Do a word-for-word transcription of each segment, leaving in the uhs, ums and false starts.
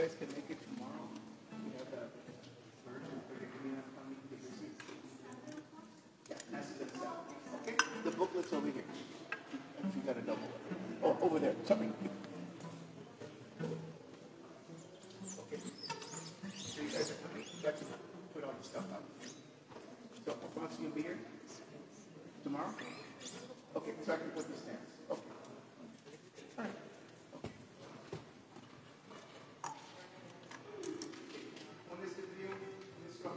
guys can make it tomorrow, we have the version for the cleanup coming to the seat. Yeah, pass it out. Okay, the booklet's over here. If you got a double. Oh, over there. Sorry. Okay. So you guys are coming. You got to put all the stuff out. So, Alfonso, you'll be here tomorrow? Okay, so I can put the stamps. Okay. All right. Okay. One is the view, this one.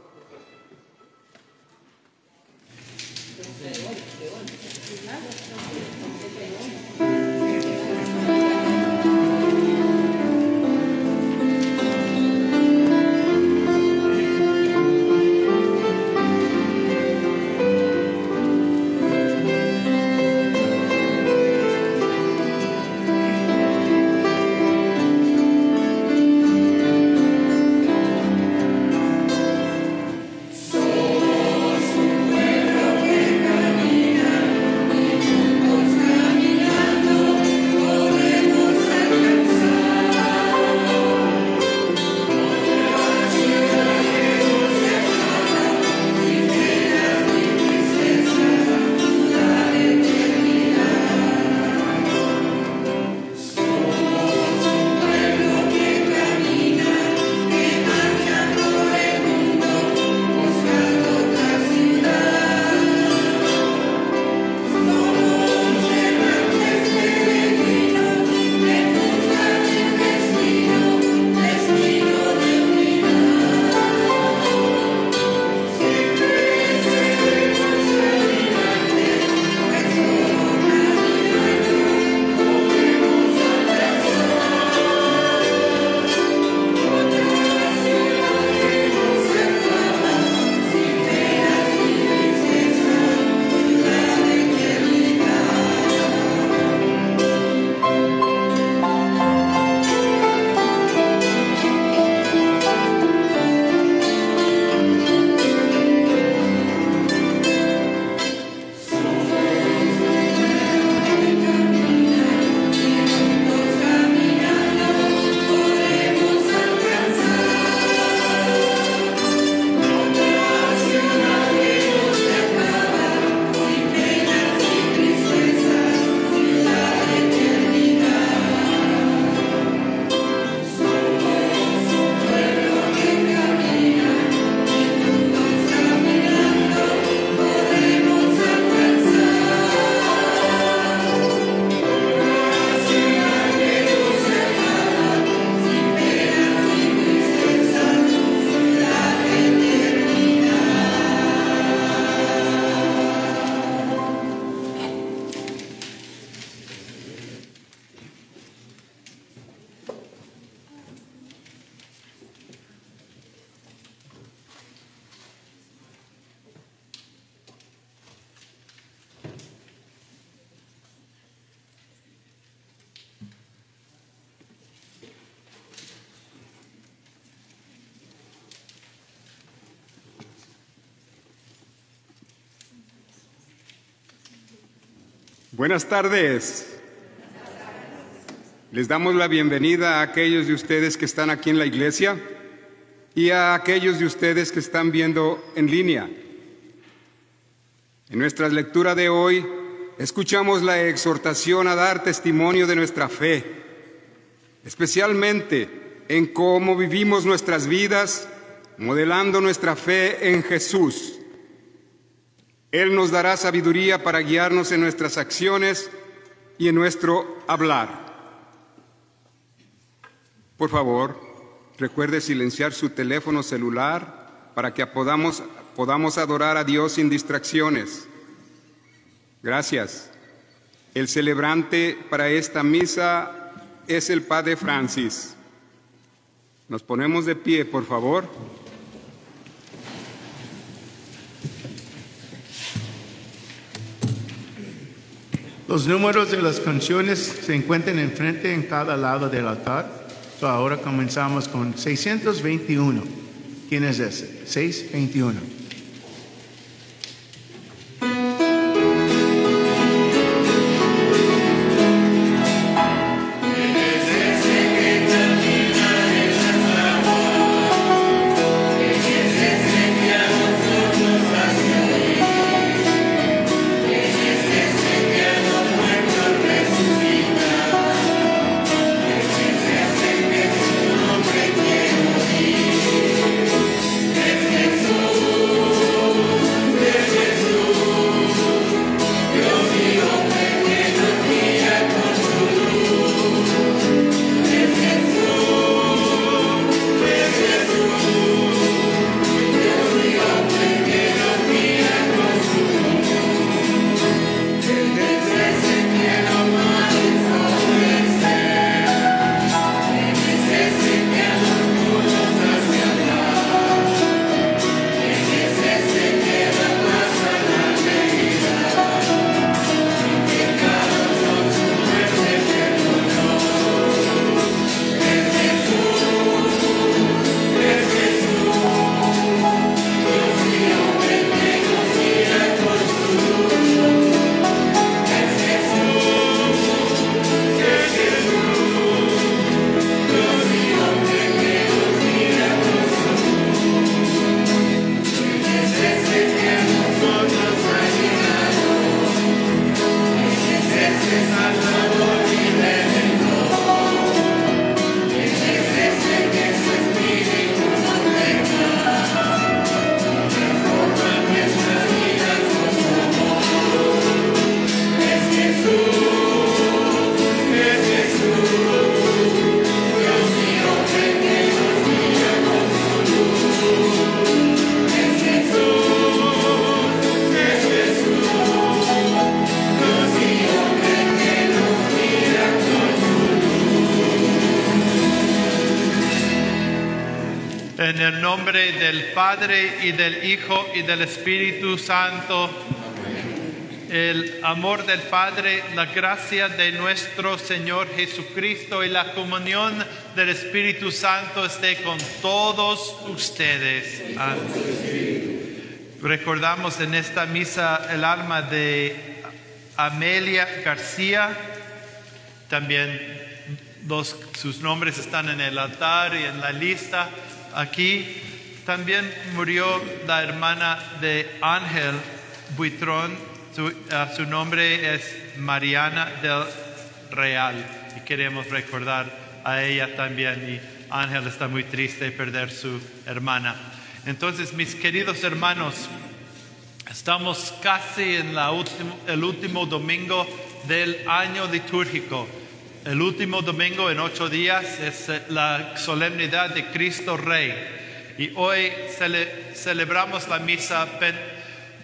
Buenas tardes. Les damos la bienvenida a aquellos de ustedes que están aquí en la iglesia y a aquellos de ustedes que están viendo en línea. En nuestra lectura de hoy escuchamos la exhortación a dar testimonio de nuestra fe, especialmente en cómo vivimos nuestras vidas, modelando nuestra fe en Jesús. Él nos dará sabiduría para guiarnos en nuestras acciones y en nuestro hablar. Por favor, recuerde silenciar su teléfono celular para que podamos, podamos adorar a Dios sin distracciones. Gracias. El celebrante para esta misa es el Padre Francis. Nos ponemos de pie, por favor. Los números de las canciones se encuentran enfrente en cada lado del altar. So ahora comenzamos con seiscientos veintiuno. ¿Quién es ese? seiscientos veintiuno. Ese que camina en las En el nombre del Padre y del Hijo y del Espíritu Santo. El amor del Padre, la gracia de nuestro Señor Jesucristo y la comunión del Espíritu Santo esté con todos ustedes. Amén. Recordamos en esta misa el alma de Amelia García. También los, sus nombres están en el altar y en la lista aquí. También murió la hermana de Ángel Buitrón. Su, uh, su nombre es Mariana del Real y queremos recordar a ella también. Y Ángel está muy triste de perder su hermana. Entonces, mis queridos hermanos, estamos casi en la último, el último domingo del año litúrgico. El último domingo en ocho días es la solemnidad de Cristo Rey. Y hoy cele, celebramos la misa pen,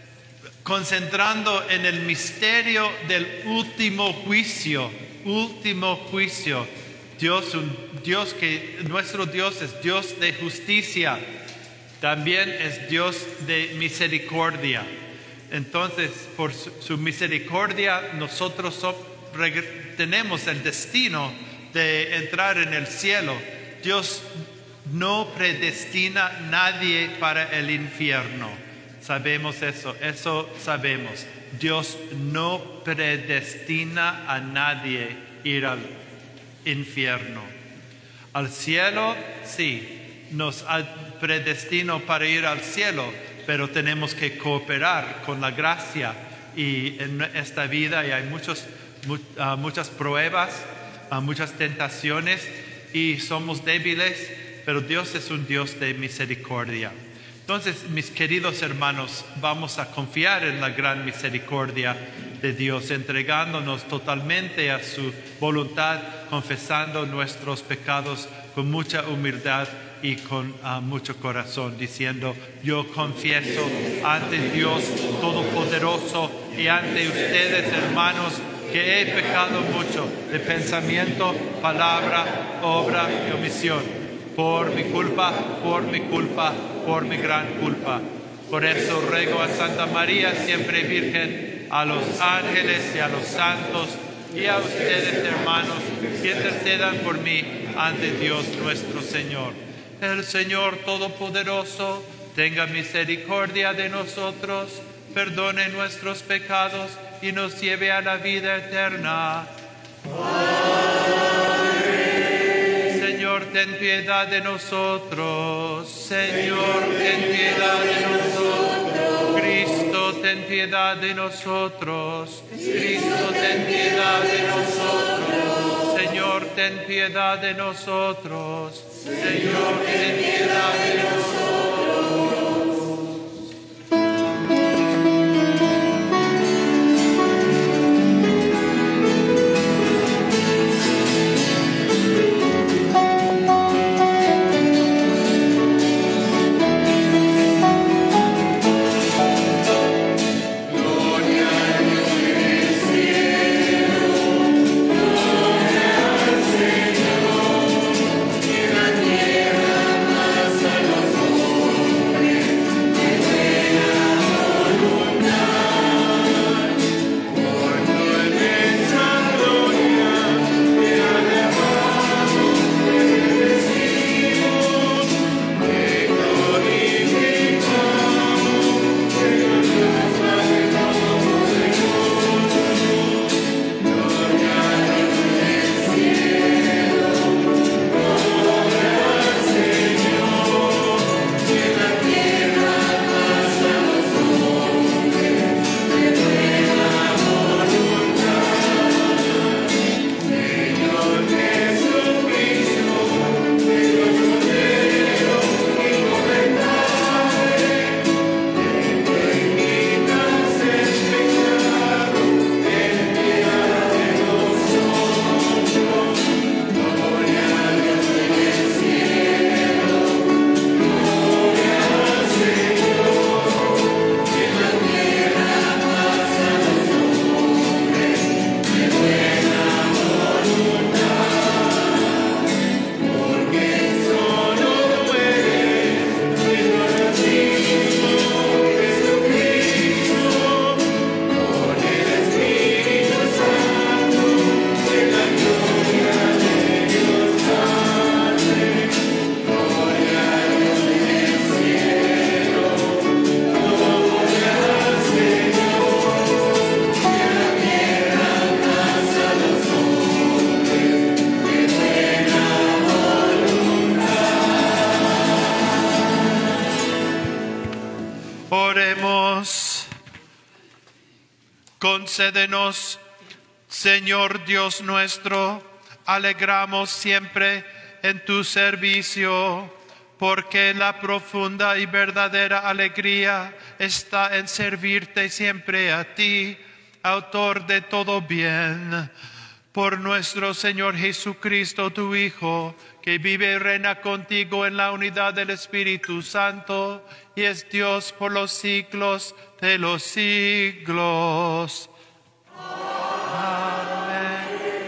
concentrando en el misterio del último juicio, último juicio. Dios, un Dios que, nuestro Dios es Dios de justicia, también es Dios de misericordia. Entonces, por su, su misericordia, nosotros so, tenemos el destino de entrar en el cielo. Dios no predestina a nadie para el infierno. Sabemos eso, eso sabemos. Dios no predestina a nadie ir al infierno. Al cielo, sí, nos predestinó para ir al cielo, pero tenemos que cooperar con la gracia. Y en esta vida y hay muchos, uh, muchas pruebas, uh, muchas tentaciones y somos débiles, pero Dios es un Dios de misericordia. Entonces, mis queridos hermanos, vamos a confiar en la gran misericordia de Dios, entregándonos totalmente a su voluntad, confesando nuestros pecados con mucha humildad y con uh, mucho corazón, diciendo: yo confieso ante Dios Todopoderoso y ante ustedes, hermanos, que he pecado mucho de pensamiento, palabra, obra y omisión. Por mi culpa, por mi culpa, por mi gran culpa. Por eso ruego a Santa María, siempre Virgen, a los ángeles y a los santos, y a ustedes, hermanos, que intercedan por mí ante Dios nuestro Señor. El Señor Todopoderoso tenga misericordia de nosotros, perdone nuestros pecados y nos lleve a la vida eterna. Señor, ten piedad de nosotros. Señor, ten piedad de nosotros. Cristo, ten piedad de nosotros. Cristo, ten piedad de nosotros. Señor, ten piedad de nosotros. Señor, ten piedad de nosotros. Señor, Concédenos, Señor Dios nuestro, alegramos siempre en tu servicio, porque la profunda y verdadera alegría está en servirte siempre a ti, autor de todo bien. Por nuestro Señor Jesucristo, tu Hijo, que vive y reina contigo en la unidad del Espíritu Santo, y es Dios por los siglos de los siglos. Amén.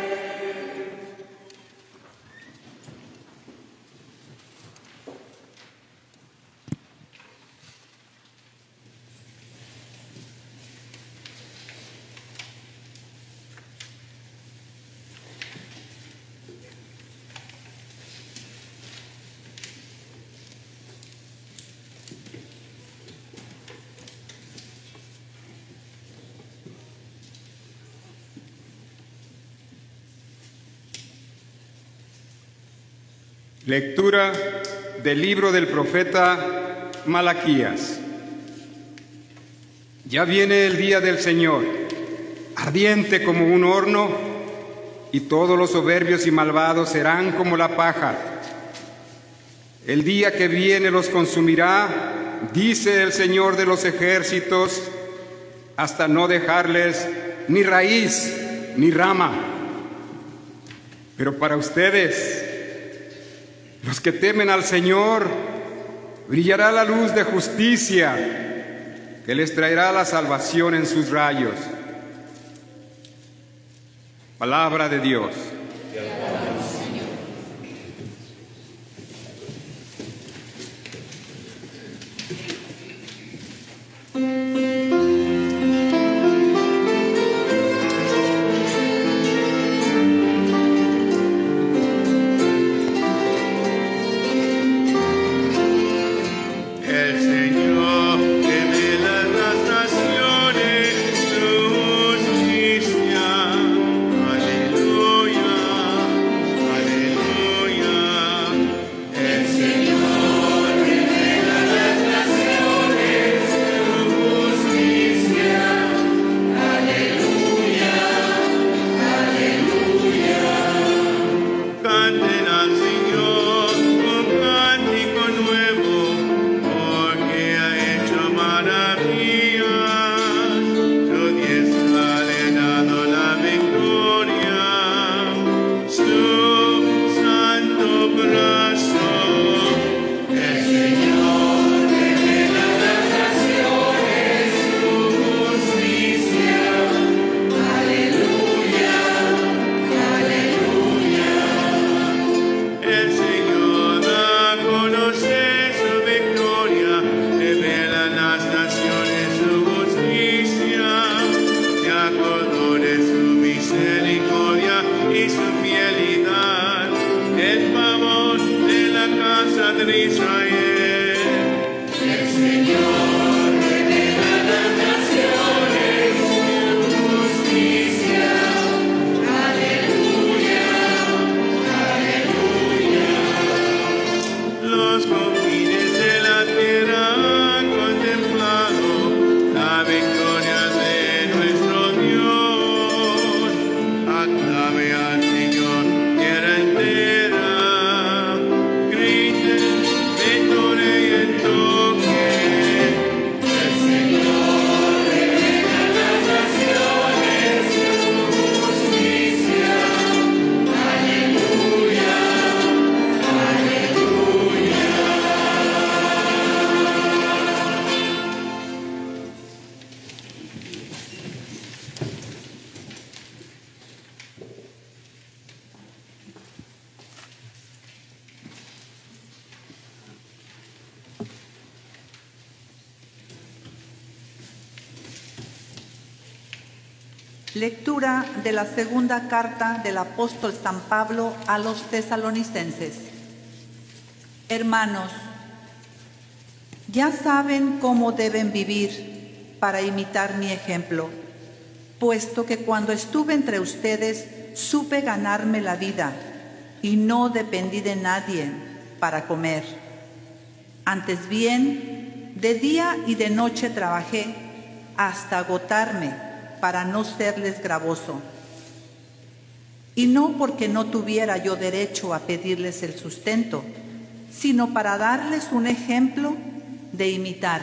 Lectura del libro del profeta Malaquías. Ya viene el día del Señor, ardiente como un horno, y todos los soberbios y malvados serán como la paja. El día que viene los consumirá, dice el Señor de los ejércitos, hasta no dejarles ni raíz ni rama. Pero para ustedes, los que temen al Señor, brillará la luz de justicia, que les traerá la salvación en sus rayos. Palabra de Dios. Lectura de la segunda carta del apóstol San Pablo a los tesalonicenses. Hermanos, ya saben cómo deben vivir para imitar mi ejemplo, puesto que cuando estuve entre ustedes supe ganarme la vida y no dependí de nadie para comer. Antes bien, de día y de noche trabajé hasta agotarme para no serles gravoso. Y no porque no tuviera yo derecho a pedirles el sustento, sino para darles un ejemplo de imitar.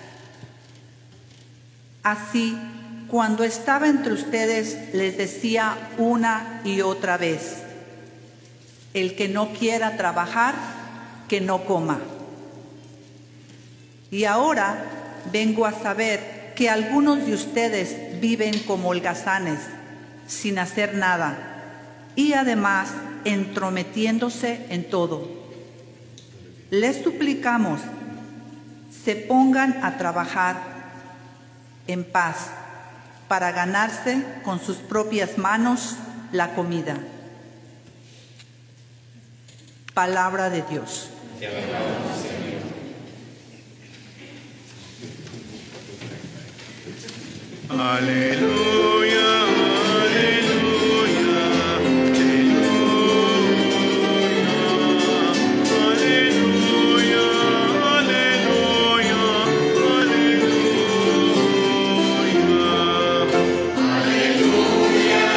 Así, cuando estaba entre ustedes, les decía una y otra vez: el que no quiera trabajar, que no coma. Y ahora vengo a saber que algunos de ustedes viven como holgazanes, sin hacer nada, y además entrometiéndose en todo. Les suplicamos, se pongan a trabajar en paz, para ganarse con sus propias manos la comida. Palabra de Dios. Aleluya, aleluya, aleluya, aleluya, aleluya,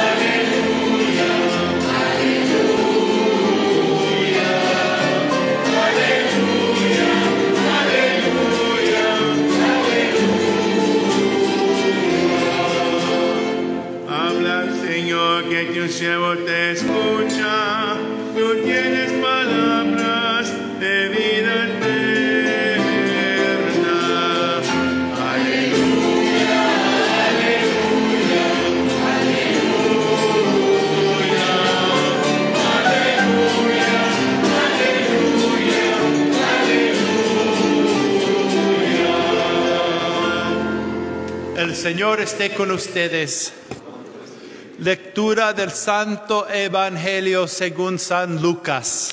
que tu siervo te escucha, tú tienes palabras de vida eterna. Aleluya, aleluya, aleluya, aleluya, aleluya, aleluya. El Señor esté con ustedes. Lectura del Santo Evangelio según San Lucas.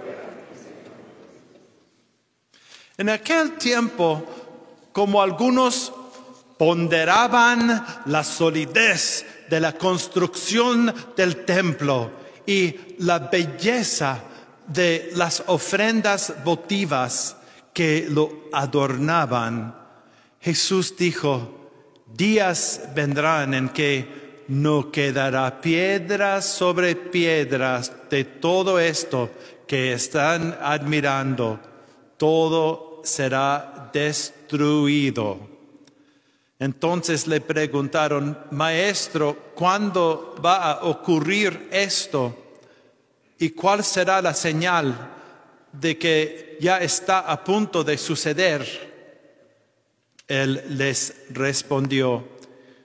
En aquel tiempo, como algunos ponderaban la solidez de la construcción del templo y la belleza de las ofrendas votivas que lo adornaban, Jesús dijo: días vendrán en que no quedará piedra sobre piedras de todo esto que están admirando. Todo será destruido. Entonces le preguntaron: Maestro, ¿cuándo va a ocurrir esto? ¿Y cuál será la señal de que ya está a punto de suceder? Él les respondió: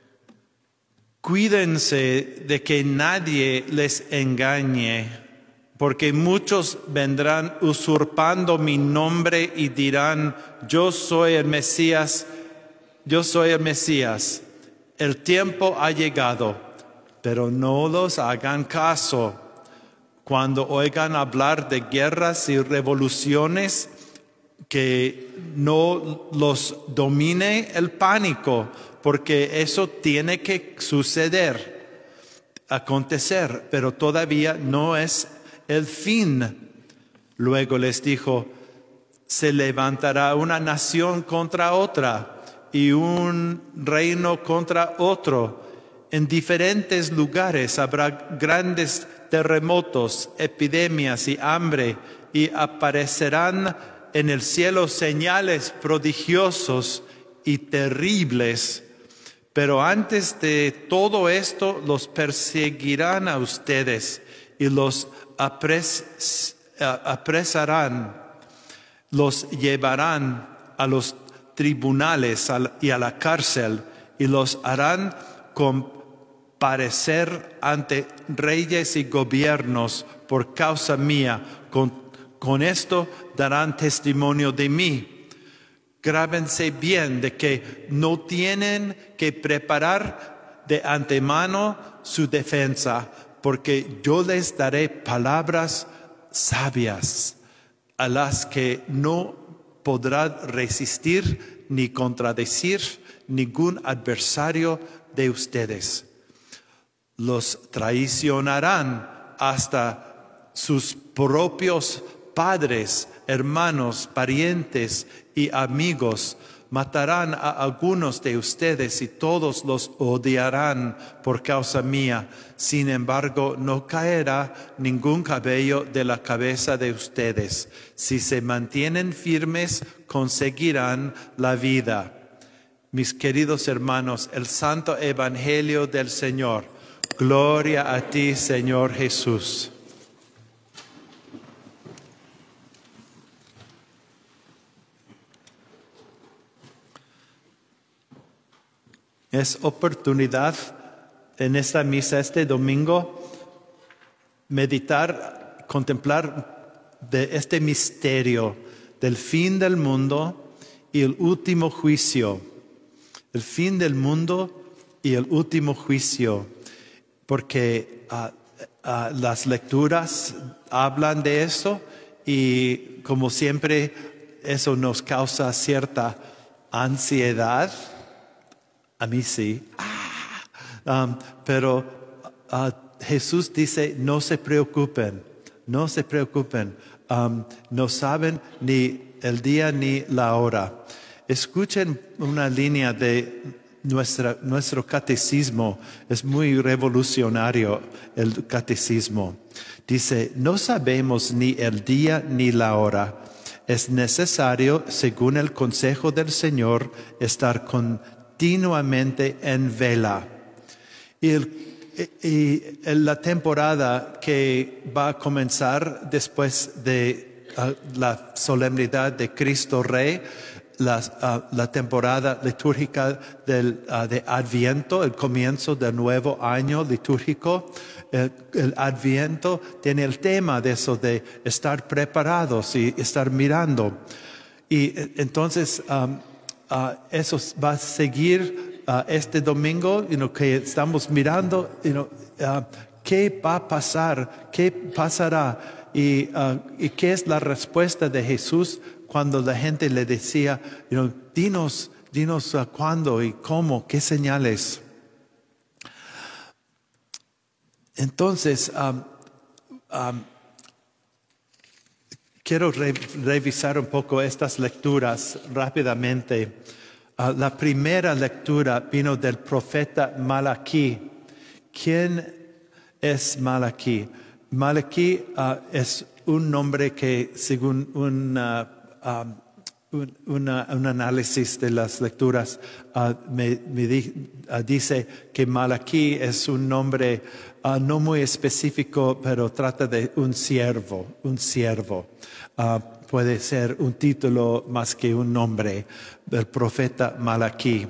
cuídense de que nadie les engañe, porque muchos vendrán usurpando mi nombre y dirán: yo soy el Mesías, yo soy el Mesías. El tiempo ha llegado, pero no los hagan caso. Cuando oigan hablar de guerras y revoluciones, que no los domine el pánico, porque eso tiene que suceder, acontecer, pero todavía no es el fin. Luego les dijo: se levantará una nación contra otra y un reino contra otro. En diferentes lugares habrá grandes terremotos, epidemias y hambre, y aparecerán en el cielo señales prodigiosos y terribles. Pero antes de todo esto, los perseguirán a ustedes y los apres, apresarán, los llevarán a los tribunales y a la cárcel y los harán comparecer ante reyes y gobiernos por causa mía. Con, con esto darán testimonio de mí. Grábense bien de que no tienen que preparar de antemano su defensa, porque yo les daré palabras sabias a las que no podrá resistir ni contradecir ningún adversario de ustedes. Los traicionarán hasta sus propios padres, hermanos, parientes y amigos. Matarán a algunos de ustedes y todos los odiarán por causa mía. Sin embargo, no caerá ningún cabello de la cabeza de ustedes. Si se mantienen firmes, conseguirán la vida. Mis queridos hermanos, el Santo Evangelio del Señor. Gloria a ti, Señor Jesús. Es oportunidad en esta misa este domingo meditar, contemplar de este misterio del fin del mundo y el último juicio. El fin del mundo y el último juicio. Porque uh, uh, las lecturas hablan de eso y como siempre eso nos causa cierta ansiedad. A mí sí. Ah, um, pero uh, Jesús dice, no se preocupen, no se preocupen. Um, no saben ni el día ni la hora. Escuchen una línea de nuestra, nuestro catecismo. Es muy revolucionario el catecismo. Dice, no sabemos ni el día ni la hora. Es necesario, según el consejo del Señor, estar con continuamente en vela. Y, el, y la temporada que va a comenzar después de uh, la solemnidad de Cristo Rey, la, uh, la temporada litúrgica del, uh, de Adviento, el comienzo del nuevo año litúrgico, el, el Adviento tiene el tema de eso, de estar preparados y estar mirando. Y entonces um, Uh, eso va a seguir uh, este domingo, you know, que estamos mirando, you know, uh, qué va a pasar, qué pasará y, uh, y qué es la respuesta de Jesús cuando la gente le decía, you know, dinos, dinos uh, cuándo y cómo, qué señales. Entonces, um, um, quiero re revisar un poco estas lecturas rápidamente. Uh, la primera lectura vino del profeta Malaquí. ¿Quién es Malaquí? Malaquí uh, es un nombre que, según un, uh, um, un, una, un análisis de las lecturas, uh, me, me di, uh, dice que Malaquí es un nombre uh, no muy específico, pero trata de un siervo, un siervo. Uh, puede ser un título más que un nombre, del profeta Malaquí.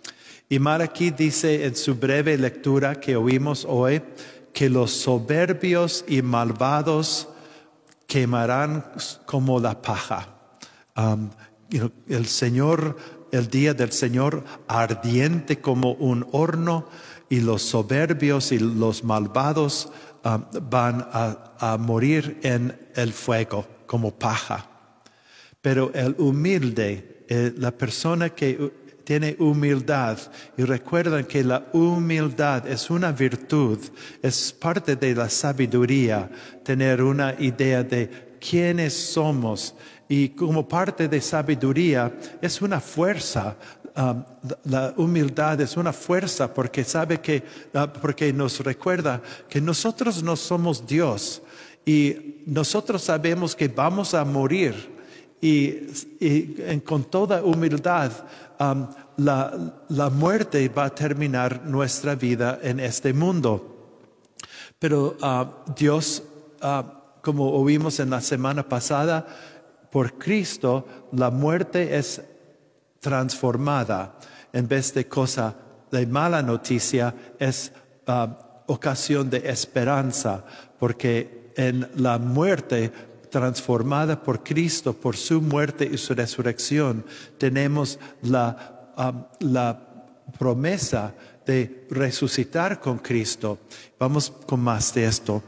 Y Malaquí dice en su breve lectura que oímos hoy que los soberbios y malvados quemarán como la paja. Um, you know, el Señor, el día del Señor ardiente como un horno, y los soberbios y los malvados um, van a, a morir en el fuego como paja. Pero el humilde, eh, la persona que tiene humildad, y recuerdan que la humildad es una virtud, es parte de la sabiduría, tener una idea de quiénes somos, y como parte de sabiduría es una fuerza. Um, la humildad es una fuerza porque sabe que, uh, porque nos recuerda que nosotros no somos Dios. Y nosotros sabemos que vamos a morir y, y en, con toda humildad um, la, la muerte va a terminar nuestra vida en este mundo. Pero uh, Dios, uh, como oímos en la semana pasada, por Cristo la muerte es transformada. En vez de cosa de mala noticia, es uh, ocasión de esperanza, porque en la muerte transformada por Cristo, por su muerte y su resurrección, tenemos la, um, la promesa de resucitar con Cristo. Vamos con más de esto.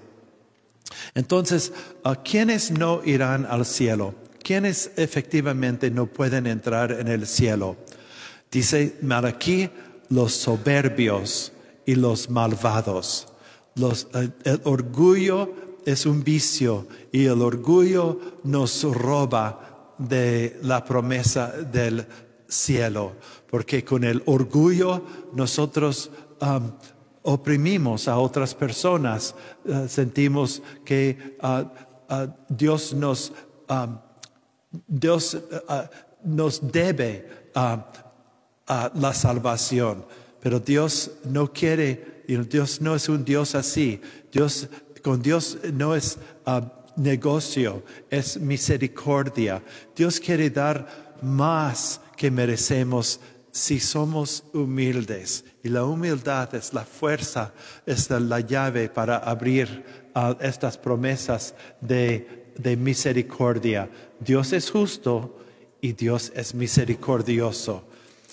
Entonces, uh, ¿quiénes no irán al cielo? ¿Quiénes efectivamente no pueden entrar en el cielo? Dice Malaquí, los soberbios y los malvados. Los, uh, el orgullo es un vicio y el orgullo nos roba de la promesa del cielo, porque con el orgullo nosotros um, oprimimos a otras personas, uh, sentimos que uh, uh, Dios nos, um, Dios, uh, nos debe uh, uh, la salvación, pero Dios no quiere, you know, Dios no es un Dios así. Dios, con Dios no es uh, negocio, es misericordia. Dios quiere dar más que merecemos si somos humildes. Y la humildad es la fuerza, es la llave para abrir uh, estas promesas de, de misericordia. Dios es justo y Dios es misericordioso.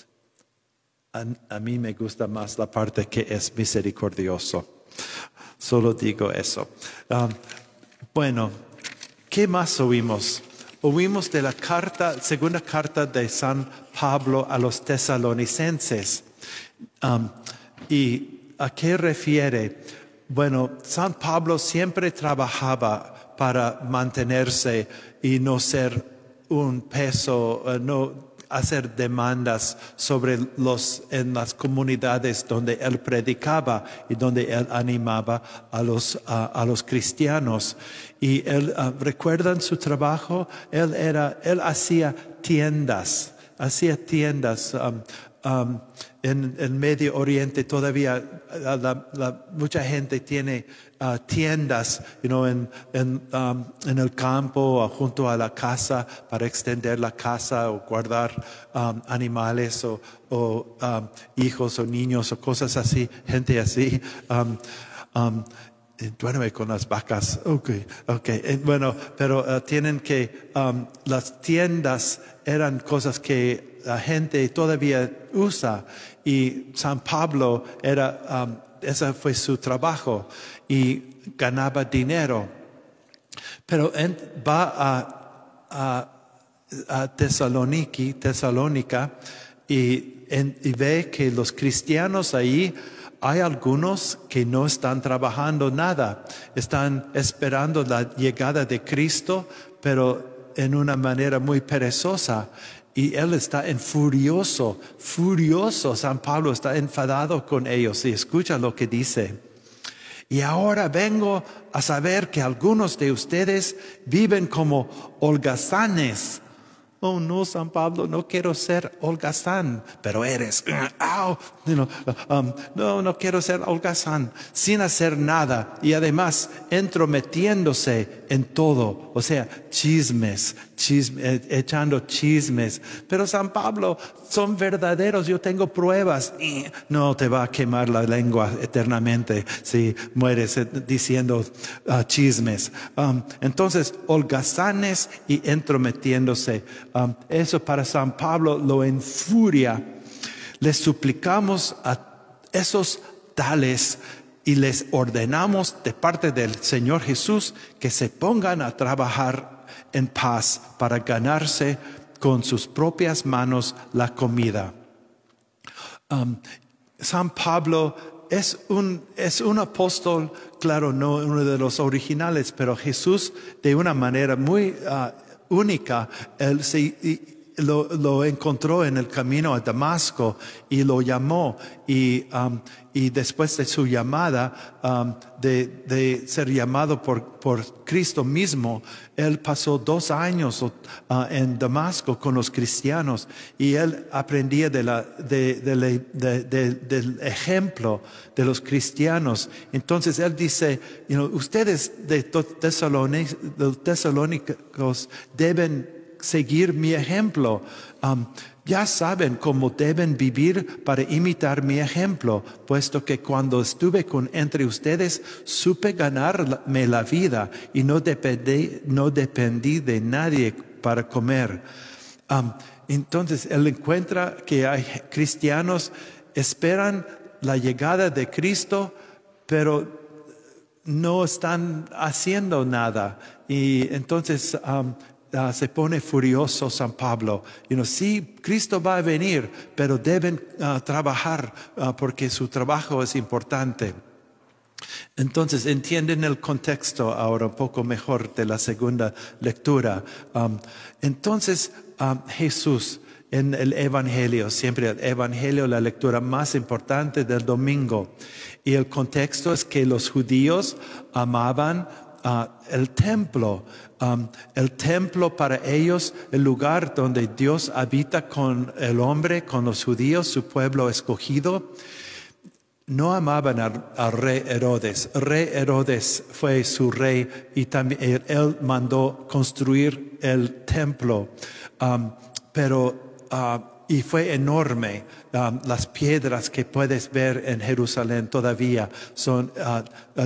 A, a mí me gusta más la parte que es misericordioso. Solo digo eso. Um, bueno, ¿qué más oímos? Oímos de la carta, segunda carta de San Pablo a los tesalonicenses. Um, ¿Y a qué refiere? Bueno, San Pablo siempre trabajaba para mantenerse y no ser un peso, uh, no hacer demandas sobre los en las comunidades donde él predicaba y donde él animaba a los a, a los cristianos. Y él uh, recuerdan su trabajo. Él era él hacía tiendas, hacía tiendas. Um, um, en el Medio Oriente todavía la, la, mucha gente tiene uh, tiendas, you know, en, en, um, en el campo o junto a la casa para extender la casa o guardar um, animales o, o um, hijos o niños o cosas así, gente así. Um, um, Duerme con las vacas. Okay, okay. Eh, bueno, pero uh, tienen que um, las tiendas eran cosas que la gente todavía usa y San Pablo era um, ese fue su trabajo y ganaba dinero. Pero él va a, a, a Tesaloniki, Tesalónica y, en, y ve que los cristianos ahí, hay algunos que no están trabajando nada, están esperando la llegada de Cristo, pero en una manera muy perezosa. Y él está en furioso, furioso. San Pablo está enfadado con ellos y escucha lo que dice. Y ahora vengo a saber que algunos de ustedes viven como holgazanes. Oh no, San Pablo, no quiero ser holgazán, pero eres, oh, you know, um, no, no quiero ser holgazán, sin hacer nada y además entrometiéndose en todo, o sea, chismes, chisme, echando chismes. Pero San Pablo, son verdaderos, yo tengo pruebas. No te va a quemar la lengua eternamente si mueres diciendo uh, chismes. Um, entonces, holgazanes y entrometiéndose. Um, eso para San Pablo lo enfuria. Les suplicamos a esos tales y les ordenamos de parte del Señor Jesús que se pongan a trabajar en paz para ganarse con sus propias manos la comida. Um, San Pablo es un, es un apóstol, claro, no uno de los originales, pero Jesús de una manera muy uh, única, él se, y, lo, lo encontró en el camino a Damasco y lo llamó y, um, y después de su llamada, um, de, de ser llamado por, por Cristo mismo, él pasó dos años uh, en Damasco con los cristianos y él aprendía de la, de, de, de, de, del ejemplo de los cristianos. Entonces él dice, you know, ustedes de Tesalónicos deben seguir mi ejemplo. Um, ya saben cómo deben vivir para imitar mi ejemplo, puesto que cuando estuve con entre ustedes supe ganarme la vida y no dependí, no dependí de nadie para comer. Um, entonces él encuentra que hay cristianos esperan la llegada de Cristo, pero no están haciendo nada. Y entonces um, Uh, se pone furioso San Pablo. You know, sí, Cristo va a venir, pero deben uh, trabajar uh, porque su trabajo es importante. Entonces entienden el contexto ahora un poco mejor de la segunda lectura. Um, entonces um, Jesús en el Evangelio, siempre el Evangelio, la lectura más importante del domingo. Y el contexto es que los judíos amaban uh, el templo. Um, el templo para ellos, el lugar donde Dios habita con el hombre, con los judíos, su pueblo escogido. No amaban al, al rey Herodes. El rey Herodes fue su rey y también él, él mandó construir el templo. Um, pero, uh, y fue enorme. Um, las piedras que puedes ver en Jerusalén todavía son, uh,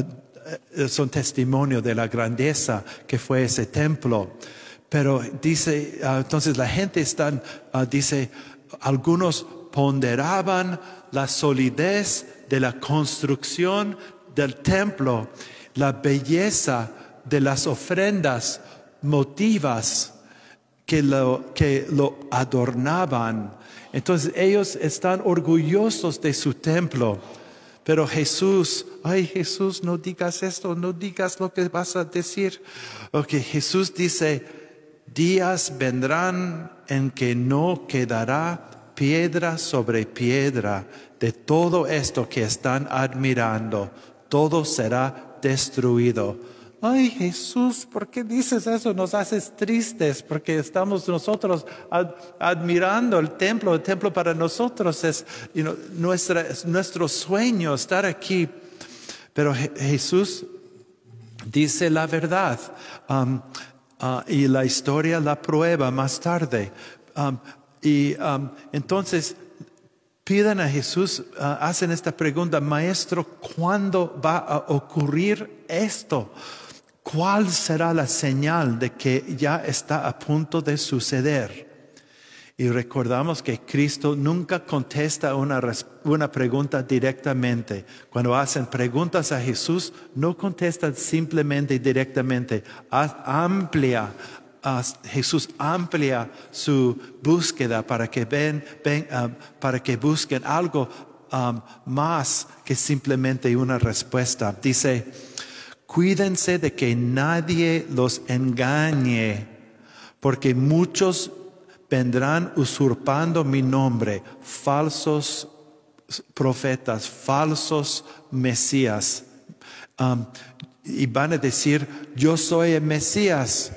uh, son testimonio de la grandeza que fue ese templo. Pero dice, uh, entonces la gente está, uh, dice, algunos ponderaban la solidez de la construcción del templo, la belleza de las ofrendas motivas que lo, que lo adornaban. Entonces ellos están orgullosos de su templo. Pero Jesús, ay Jesús, no digas esto, no digas lo que vas a decir. Ok, Jesús dice, días vendrán en que no quedará piedra sobre piedra de todo esto que están admirando, todo será destruido. Ay Jesús, ¿por qué dices eso? Nos haces tristes porque estamos nosotros ad, admirando el templo. El templo para nosotros es you know, nuestra, es nuestro sueño estar aquí. Pero Je- Jesús dice la verdad um, uh, y la historia la prueba más tarde. Um, y um, entonces pidan a Jesús, uh, hacen esta pregunta, Maestro, ¿cuándo va a ocurrir esto? ¿Cuál será la señal de que ya está a punto de suceder? Y recordamos que Cristo nunca contesta una, una pregunta directamente. Cuando hacen preguntas a Jesús, no contestan simplemente y directamente. Amplia, uh, Jesús amplia su búsqueda para que, ven, ven, uh, para que busquen algo um, más que simplemente una respuesta. Dice, cuídense de que nadie los engañe, porque muchos vendrán usurpando mi nombre, falsos profetas, falsos mesías. Um, y van a decir, yo soy el Mesías.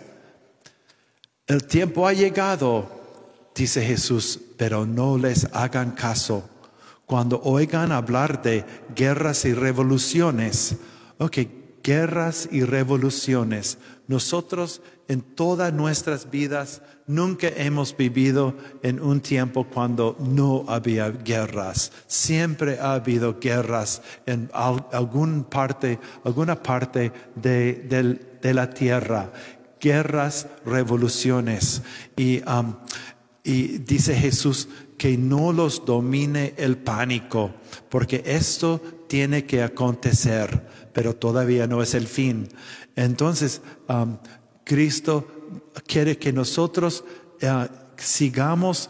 El tiempo ha llegado, dice Jesús, pero no les hagan caso. Cuando oigan hablar de guerras y revoluciones, ok, guerras y revoluciones. Nosotros en todas nuestras vidas nunca hemos vivido en un tiempo cuando no había guerras. Siempre ha habido guerras en algún parte, alguna parte de, de, de la tierra. Guerras, revoluciones. Y, um, y dice Jesús que no los domine el pánico, porque esto tiene que acontecer, pero todavía no es el fin. Entonces, um, Cristo quiere que nosotros uh, sigamos,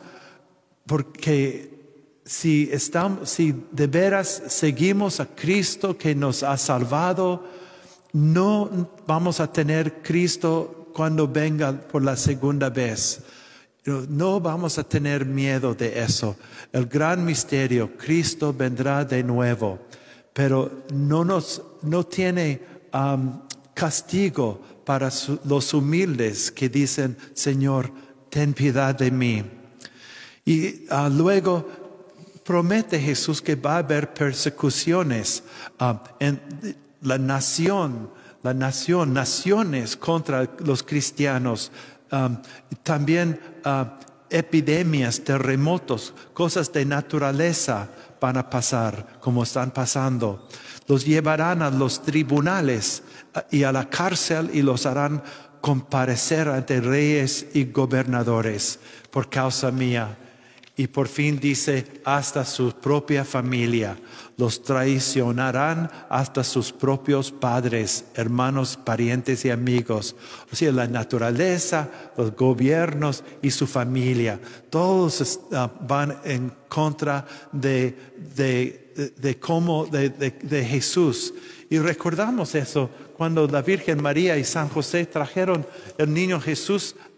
porque si, estamos, si de veras seguimos a Cristo que nos ha salvado, no vamos a tener Cristo cuando venga por la segunda vez. No vamos a tener miedo de eso. El gran misterio, Cristo vendrá de nuevo, pero no nos, no tiene um, castigo para su, los humildes que dicen, Señor, ten piedad de mí. Y uh, luego promete Jesús que va a haber persecuciones uh, en la nación, la nación, naciones contra los cristianos. Um, también uh, epidemias, terremotos, cosas de naturaleza van a pasar como están pasando. Los llevarán a los tribunales uh, y a la cárcel y los harán comparecer ante reyes y gobernadores por causa mía. Y por fin dice, hasta su propia familia. Los traicionarán hasta sus propios padres, hermanos, parientes y amigos. O sea, la naturaleza, los gobiernos y su familia. Todos uh, van en contra de, de, de, de, cómo, de, de, de Jesús. Y recordamos eso cuando la Virgen María y San José trajeron el niño Jesús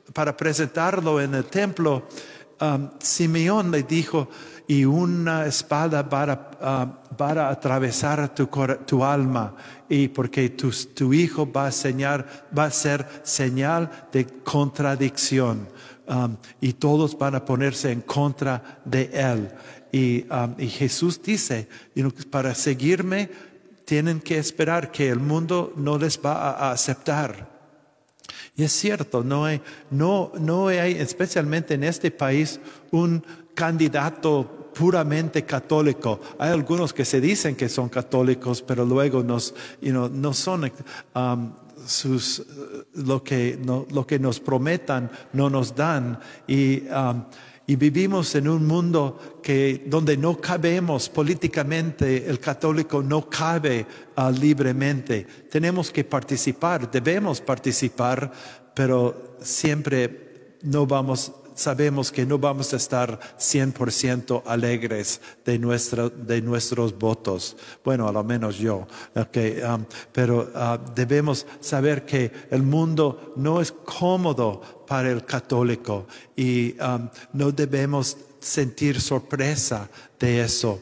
para presentarlo en el templo, um, Simeón le dijo, y una espada para, uh, para atravesar tu, tu alma, y porque tu, tu hijo va a, señar, va a ser señal de contradicción, um, y todos van a ponerse en contra de él. Y, um, y Jesús dice, you know, para seguirme tienen que esperar que el mundo no les va a, a aceptar. Y es cierto, no hay, no, no hay, especialmente en este país, un candidato puramente católico. Hay algunos que se dicen que son católicos, pero luego nos, you know, no son um, sus, lo que, no, lo que nos prometan, no nos dan. Y, um, y vivimos en un mundo que, donde no cabemos políticamente, el católico no cabe uh, libremente. Tenemos que participar, debemos participar, pero siempre no vamos, sabemos que no vamos a estar cien por ciento alegres de, nuestra, de nuestros votos. Bueno, a lo menos yo. Okay, um, pero uh, debemos saber que el mundo no es cómodo para el católico y um, no debemos sentir sorpresa de eso.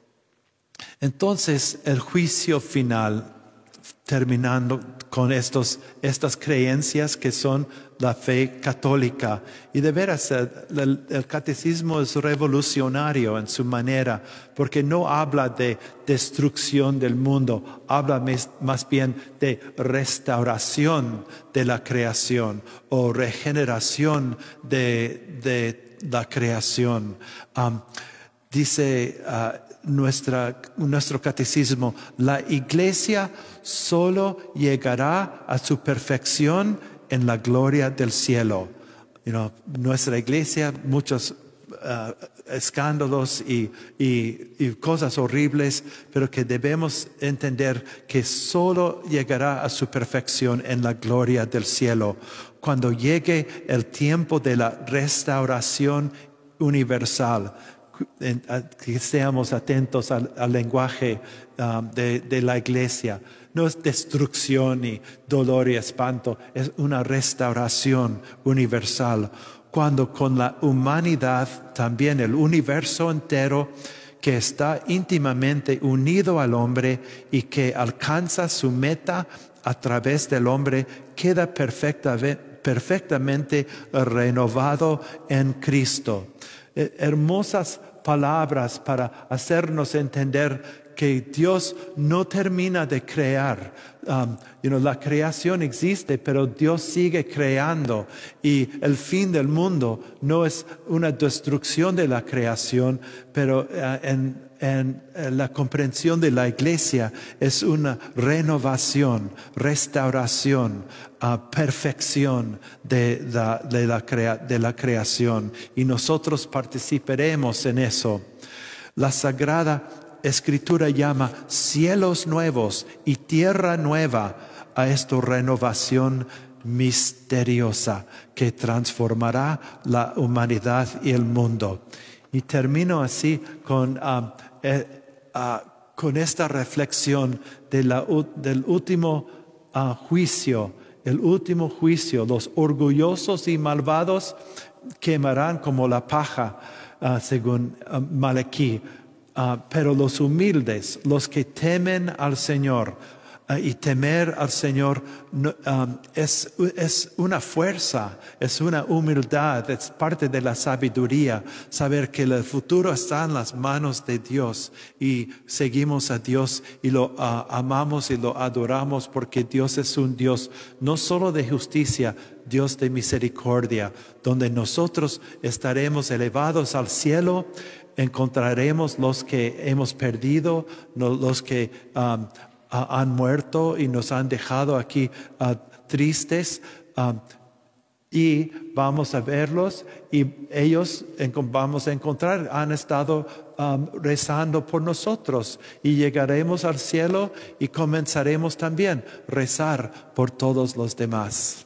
Entonces, el juicio final, terminando con estos, estas creencias que son la fe católica. Y de veras, el, el catecismo es revolucionario en su manera, porque no habla de destrucción del mundo, habla más bien de restauración de la creación o regeneración de, de la creación. Um, dice uh, nuestra, nuestro catecismo, la iglesia solo llegará a su perfección en la gloria del cielo. You know, nuestra iglesia, muchos uh, escándalos y, y, y cosas horribles, pero que debemos entender que solo llegará a su perfección en la gloria del cielo. Cuando llegue el tiempo de la restauración universal, que seamos atentos al, al lenguaje um, de, de la iglesia. No es destrucción y dolor y espanto, es una restauración universal. Cuando con la humanidad, también el universo entero, que está íntimamente unido al hombre y que alcanza su meta a través del hombre, queda perfectamente, perfectamente renovado en Cristo. Eh, hermosas palabras para hacernos entender que Dios no termina de crear. Um, you know, la creación existe, pero Dios sigue creando. Y el fin del mundo no es una destrucción de la creación, pero uh, en, en, en la comprensión de la iglesia es una renovación, restauración, uh, perfección de la, de, la crea, de la creación. Y nosotros participaremos en eso. La Sagrada Escritura llama cielos nuevos y tierra nueva a esta renovación misteriosa que transformará la humanidad y el mundo. Y termino así con, uh, eh, uh, con esta reflexión de la, del último uh, juicio, el último juicio. Los orgullosos y malvados quemarán como la paja, uh, según uh, Malaquí. Uh, pero los humildes, los que temen al Señor, uh, y temer al Señor no, um, es, es una fuerza, es una humildad, es parte de la sabiduría, saber que el futuro está en las manos de Dios y seguimos a Dios y lo uh, amamos y lo adoramos porque Dios es un Dios no solo de justicia, Dios de misericordia, donde nosotros estaremos elevados al cielo. Encontraremos los que hemos perdido, los que um, han muerto y nos han dejado aquí uh, tristes, um, y vamos a verlos y ellos vamos a encontrar, han estado um, rezando por nosotros y llegaremos al cielo y comenzaremos también a rezar por todos los demás.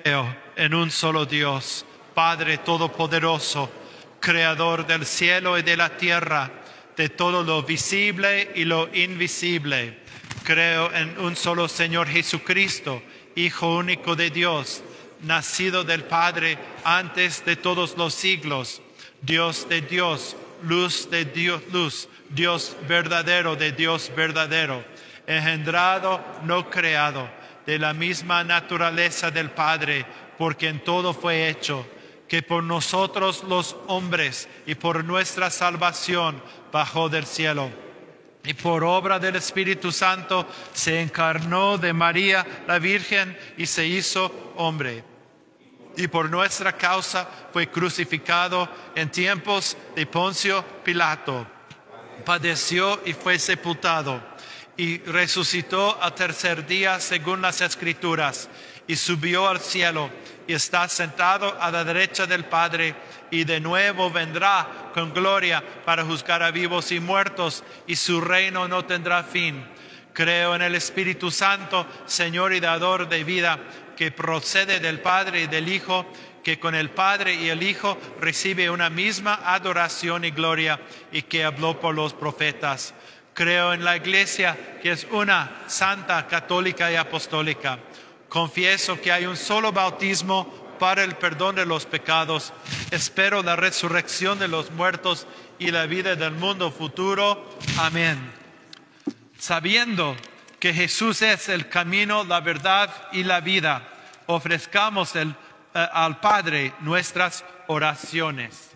Creo en un solo Dios, Padre Todopoderoso, Creador del cielo y de la tierra, de todo lo visible y lo invisible. Creo en un solo Señor Jesucristo, Hijo único de Dios, nacido del Padre antes de todos los siglos, Dios de Dios, luz de Dios, luz, Dios verdadero de Dios verdadero, engendrado, no creado, de la misma naturaleza del Padre, por quien todo fue hecho, que por nosotros los hombres y por nuestra salvación bajó del cielo, y por obra del Espíritu Santo se encarnó de María la Virgen y se hizo hombre. Y por nuestra causa fue crucificado en tiempos de Poncio Pilato. Padeció y fue sepultado, y resucitó al tercer día según las Escrituras, y subió al cielo, y está sentado a la derecha del Padre, y de nuevo vendrá con gloria para juzgar a vivos y muertos, y su reino no tendrá fin. Creo en el Espíritu Santo, Señor y dador de vida, que procede del Padre y del Hijo, que con el Padre y el Hijo recibe una misma adoración y gloria, y que habló por los profetas. Creo en la Iglesia, que es una, santa, católica y apostólica. Confieso que hay un solo bautismo para el perdón de los pecados. Espero la resurrección de los muertos y la vida del mundo futuro. Amén. Sabiendo que Jesús es el camino, la verdad y la vida, ofrezcamos el, eh, al Padre nuestras oraciones.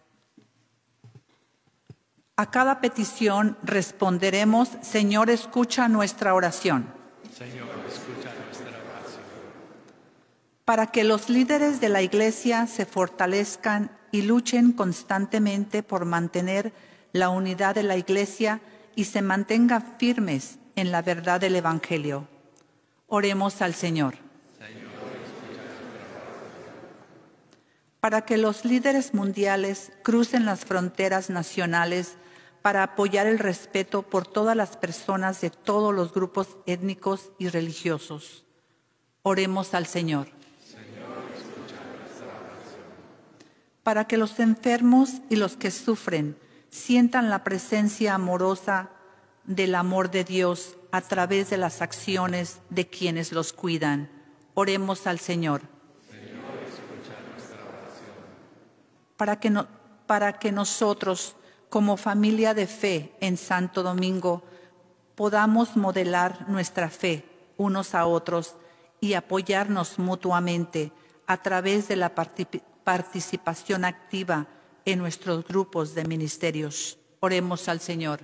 A cada petición responderemos: Señor, escucha nuestra oración. Señor, escucha nuestra oración. Para que los líderes de la Iglesia se fortalezcan y luchen constantemente por mantener la unidad de la Iglesia y se mantengan firmes en la verdad del Evangelio. Oremos al Señor. Para que los líderes mundiales crucen las fronteras nacionales para apoyar el respeto por todas las personas de todos los grupos étnicos y religiosos. Oremos al Señor. Para que los enfermos y los que sufren sientan la presencia amorosa del amor de Dios a través de las acciones de quienes los cuidan. Oremos al Señor. Señor, escucha nuestra oración. Para que, no, para que nosotros, como familia de fe en Santo Domingo, podamos modelar nuestra fe unos a otros y apoyarnos mutuamente a través de la particip- participación activa en nuestros grupos de ministerios. Oremos al Señor.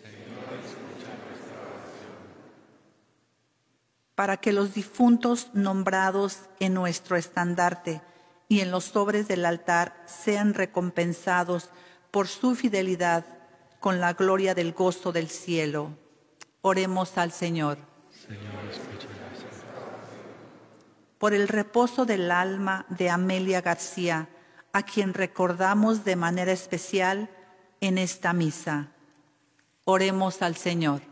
Para que los difuntos nombrados en nuestro estandarte y en los sobres del altar sean recompensados por su fidelidad con la gloria del gozo del cielo. Oremos al Señor. Señor, escucha nuestra oración. Por el reposo del alma de Amelia García, a quien recordamos de manera especial en esta misa. Oremos al Señor.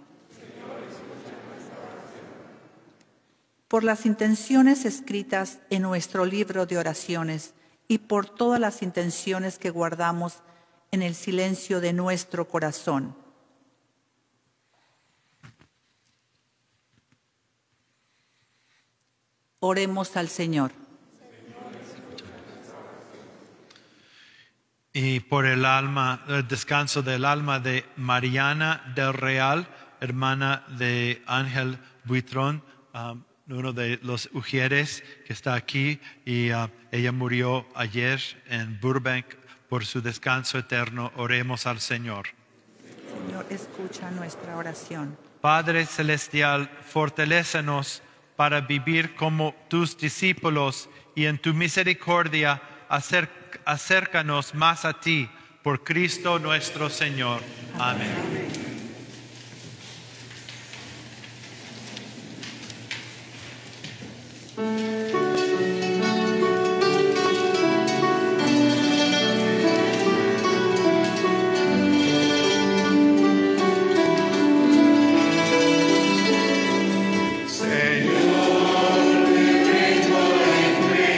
Por las intenciones escritas en nuestro libro de oraciones y por todas las intenciones que guardamos en el silencio de nuestro corazón. Oremos al Señor. Y por el alma, el descanso del alma de Mariana del Real, hermana de Ángel Buitrón, um, uno de los Ujieres que está aquí, y uh, ella murió ayer en Burbank. Por su descanso eterno, oremos al Señor. Señor, escucha nuestra oración. Padre Celestial, fortalécenos para vivir como tus discípulos y en tu misericordia acer- acércanos más a ti, por Cristo nuestro Señor. Amén. Amén. Señor, mi reino y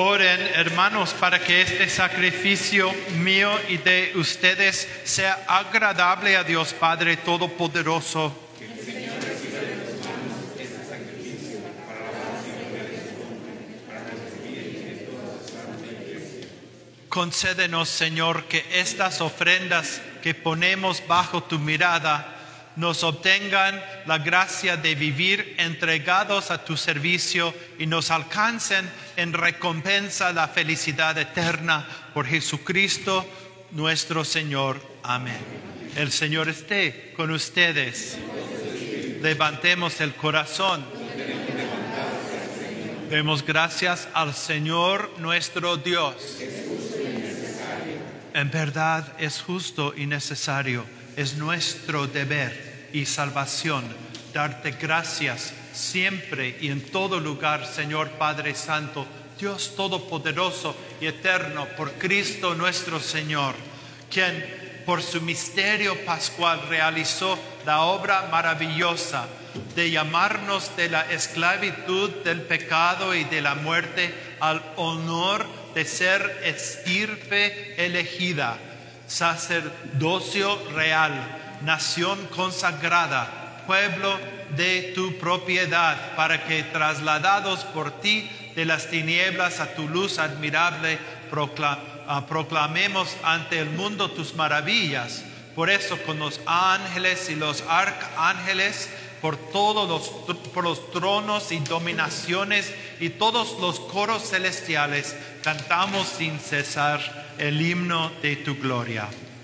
oren, hermanos, para que este sacrificio mío y de ustedes sea agradable a Dios Padre Todopoderoso. Concédenos, Señor, que estas ofrendas que ponemos bajo tu mirada nos obtengan la gracia de vivir entregados a tu servicio y nos alcancen en recompensa la felicidad eterna por Jesucristo nuestro Señor. Amén. El Señor esté con ustedes. Levantemos el corazón. Demos gracias al Señor nuestro Dios. En verdad es justo y necesario, es nuestro deber y salvación darte gracias siempre y en todo lugar, Señor Padre Santo, Dios Todopoderoso y Eterno, por Cristo nuestro Señor, quien por su misterio pascual realizó la obra maravillosa de llamarnos de la esclavitud del pecado y de la muerte al honor de ser estirpe elegida, sacerdocio real, nación consagrada, pueblo de tu propiedad, para que trasladados por ti de las tinieblas a tu luz admirable, proclamemos ante el mundo tus maravillas. Por eso con los ángeles y los arcángeles, por todos los, por los tronos y dominaciones y todos los coros celestiales, cantamos sin cesar el himno de tu gloria.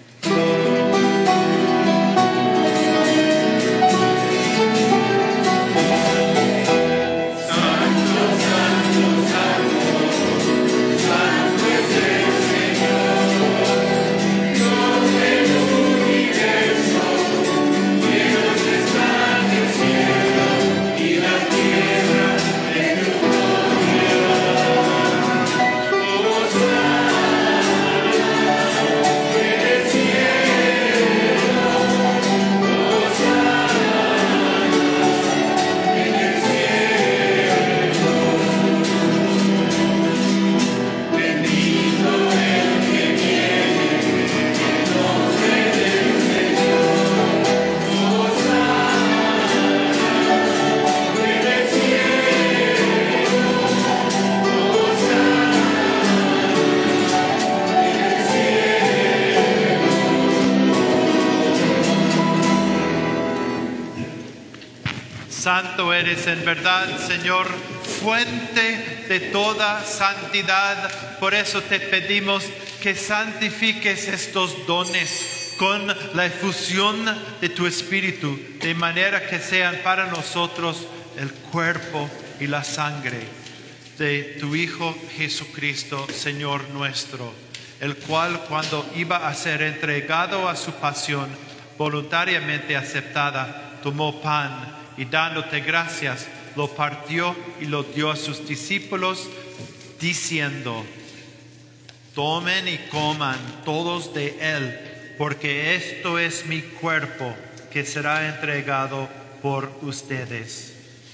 Santo eres en verdad, Señor, fuente de toda santidad. Por eso te pedimos que santifiques estos dones con la efusión de tu Espíritu, de manera que sean para nosotros el cuerpo y la sangre de tu Hijo Jesucristo, Señor nuestro, el cual, cuando iba a ser entregado a su pasión voluntariamente aceptada, tomó pan y dándote gracias, lo partió y lo dio a sus discípulos, diciendo: tomen y coman todos de él, porque esto es mi cuerpo que será entregado por ustedes.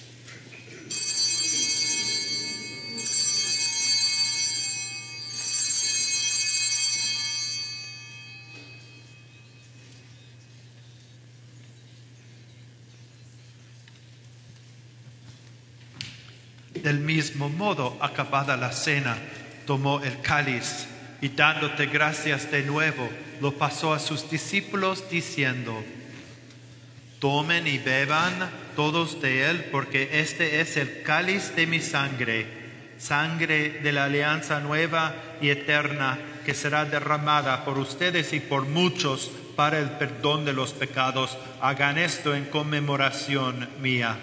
Del mismo modo, acabada la cena, tomó el cáliz y dándote gracias de nuevo, lo pasó a sus discípulos diciendo: tomen y beban todos de él, porque este es el cáliz de mi sangre, sangre de la alianza nueva y eterna, que será derramada por ustedes y por muchos para el perdón de los pecados. Hagan esto en conmemoración mía.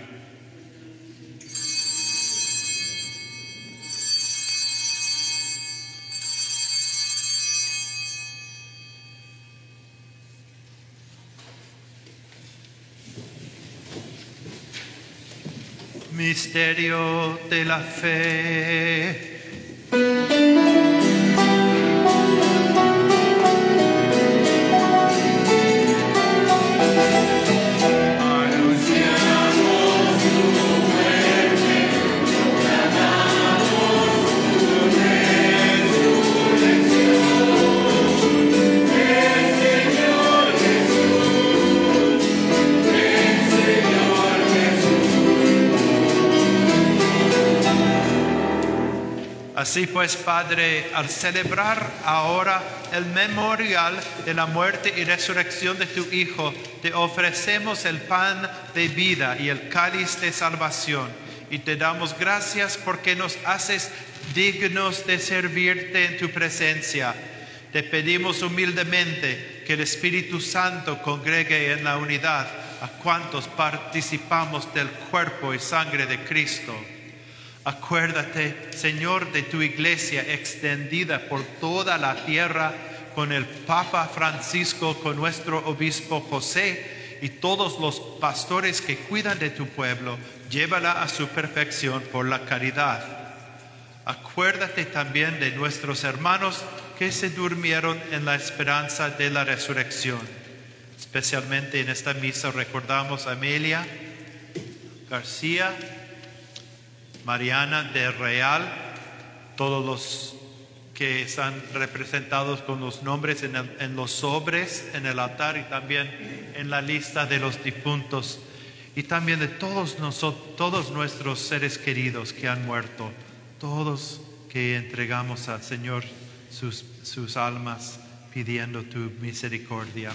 Misterio de la fe. Anunciamos tu muerte, proclamamos tu Así pues, Padre, al celebrar ahora el memorial de la muerte y resurrección de tu Hijo, te ofrecemos el pan de vida y el cáliz de salvación. Y te damos gracias porque nos haces dignos de servirte en tu presencia. Te pedimos humildemente que el Espíritu Santo congregue en la unidad a cuantos participamos del cuerpo y sangre de Cristo. Acuérdate, Señor, de tu iglesia extendida por toda la tierra, con el Papa Francisco, con nuestro obispo José y todos los pastores que cuidan de tu pueblo. Llévala a su perfección por la caridad. Acuérdate también de nuestros hermanos que se durmieron en la esperanza de la resurrección. Especialmente en esta misa recordamos a Amelia García, Mariana del Real, todos los que están representados con los nombres en, el, en los sobres, en el altar y también en la lista de los difuntos. Y también de todos, nosotros, todos nuestros seres queridos que han muerto, todos que entregamos al Señor sus, sus almas pidiendo tu misericordia.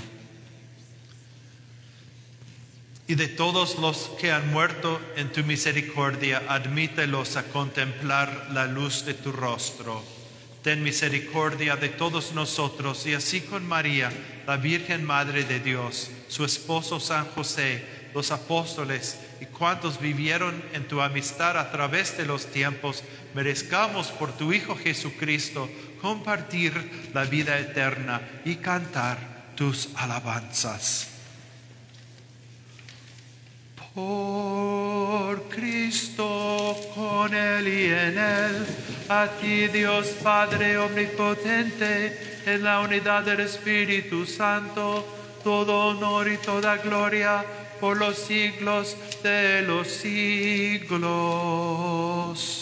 Y de todos los que han muerto en tu misericordia, admítelos a contemplar la luz de tu rostro. Ten misericordia de todos nosotros y así con María, la Virgen Madre de Dios, su esposo San José, los apóstoles y cuantos vivieron en tu amistad a través de los tiempos, merezcamos por tu Hijo Jesucristo compartir la vida eterna y cantar tus alabanzas. Por Cristo, con Él y en Él, a ti Dios Padre Omnipotente, en la unidad del Espíritu Santo, todo honor y toda gloria por los siglos de los siglos.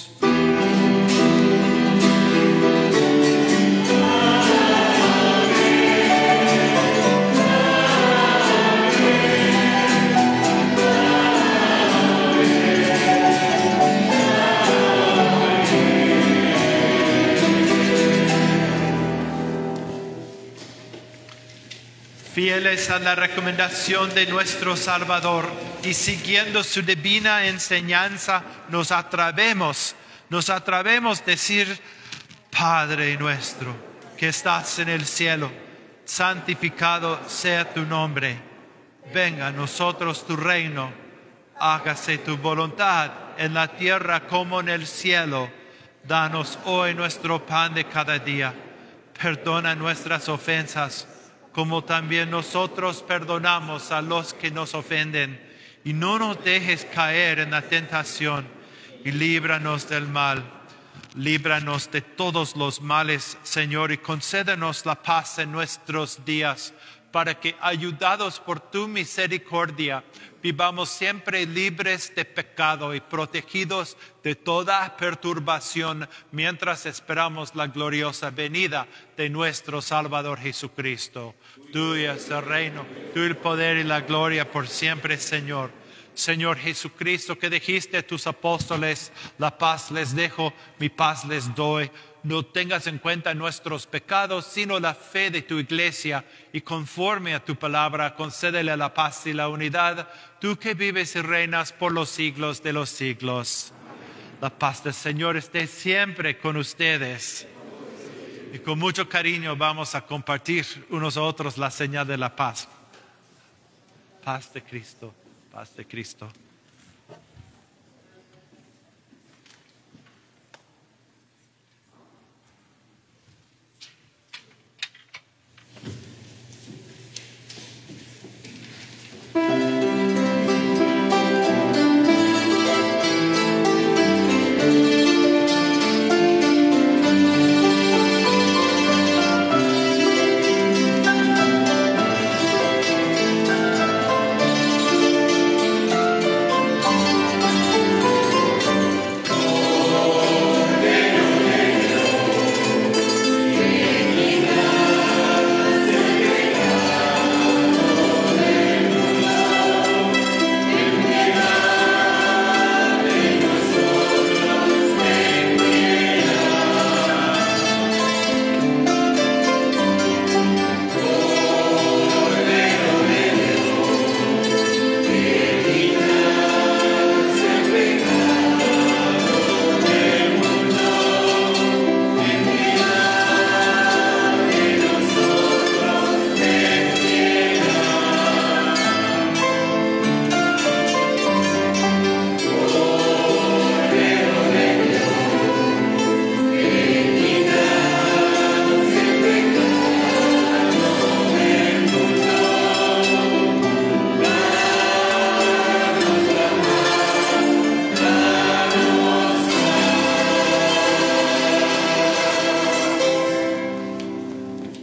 Fieles a la recomendación de nuestro Salvador y siguiendo su divina enseñanza, nos atrevemos, nos atrevemos a decir: Padre nuestro, que estás en el cielo, santificado sea tu nombre. Venga a nosotros tu reino, hágase tu voluntad en la tierra como en el cielo. Danos hoy nuestro pan de cada día. Perdona nuestras ofensas, como también nosotros perdonamos a los que nos ofenden. Y no nos dejes caer en la tentación, y líbranos del mal. Líbranos de todos los males, Señor, y concédenos la paz en nuestros días, para que, ayudados por tu misericordia, vivamos siempre libres de pecado y protegidos de toda perturbación, mientras esperamos la gloriosa venida de nuestro Salvador Jesucristo. Tuyo es el reino, tuyo el poder y la gloria por siempre, Señor. Señor Jesucristo, que dijiste a tus apóstoles: la paz les dejo, mi paz les doy. No tengas en cuenta nuestros pecados, sino la fe de tu iglesia, y conforme a tu palabra, concédele la paz y la unidad, tú que vives y reinas por los siglos de los siglos. La paz del Señor esté siempre con ustedes. Y con mucho cariño vamos a compartir unos a otros la señal de la paz. Paz de Cristo, paz de Cristo.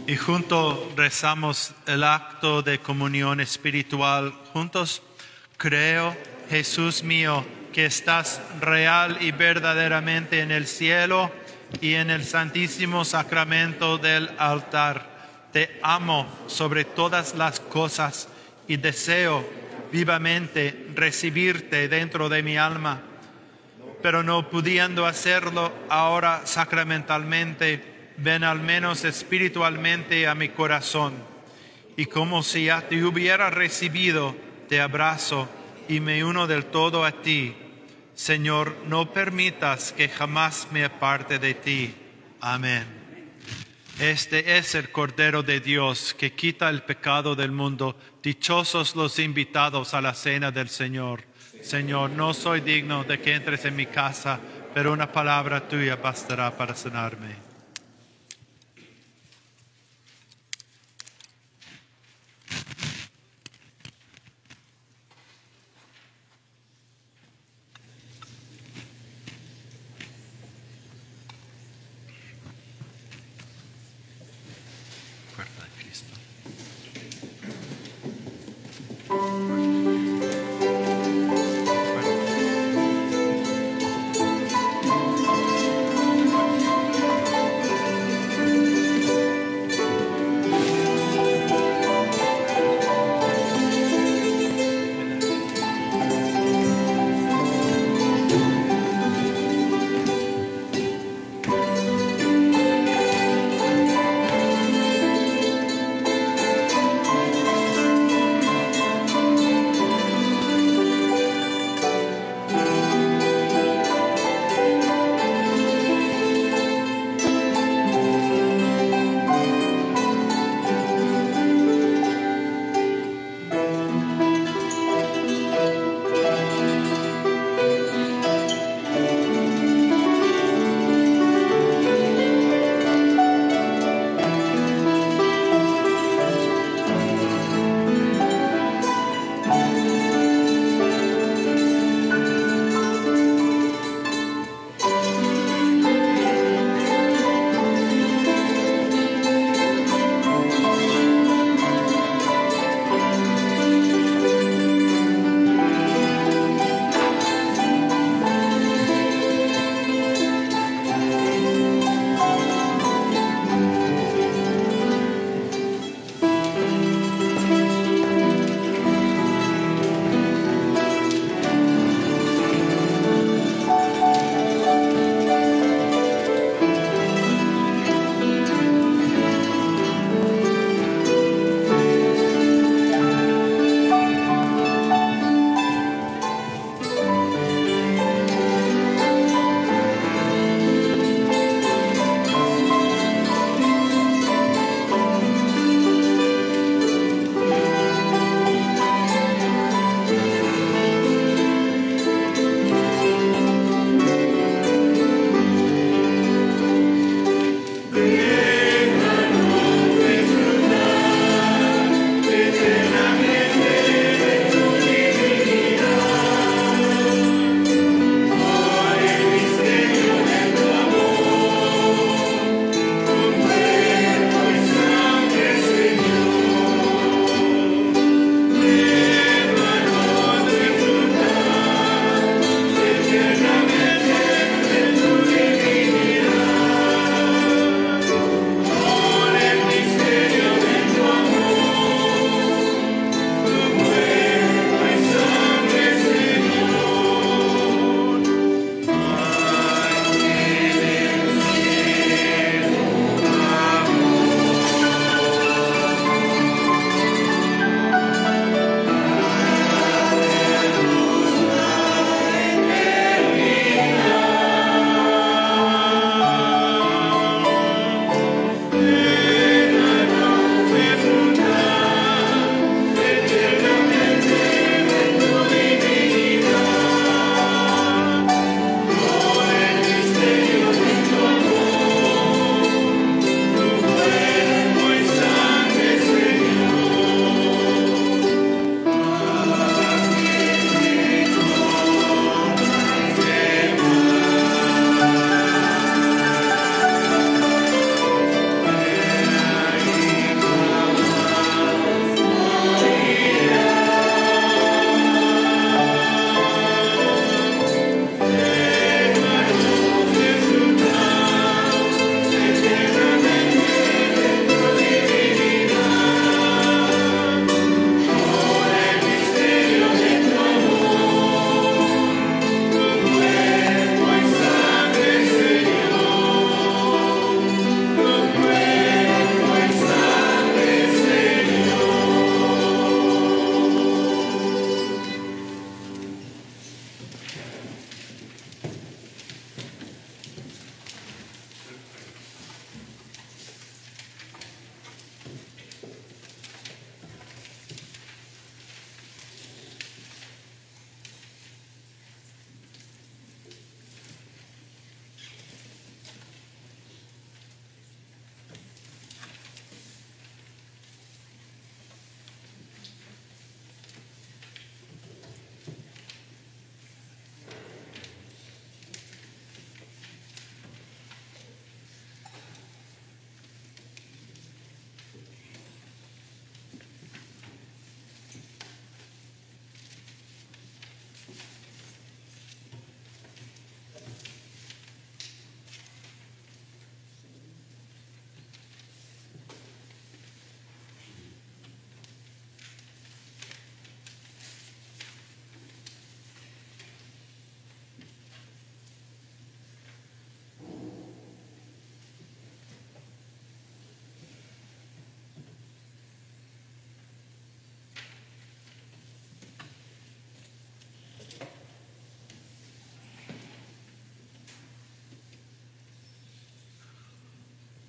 Y juntos rezamos el acto de comunión espiritual. Juntos, creo, Jesús mío, que estás real y verdaderamente en el cielo y en el santísimo sacramento del altar. Te amo sobre todas las cosas y deseo vivamente recibirte dentro de mi alma, pero no pudiendo hacerlo ahora sacramentalmente, ven al menos espiritualmente a mi corazón. Y como si ya te hubiera recibido, te abrazo y me uno del todo a ti. Señor, no permitas que jamás me aparte de ti. Amén. Este es el Cordero de Dios que quita el pecado del mundo. Dichosos los invitados a la cena del Señor. Señor, no soy digno de que entres en mi casa, pero una palabra tuya bastará para sanarme.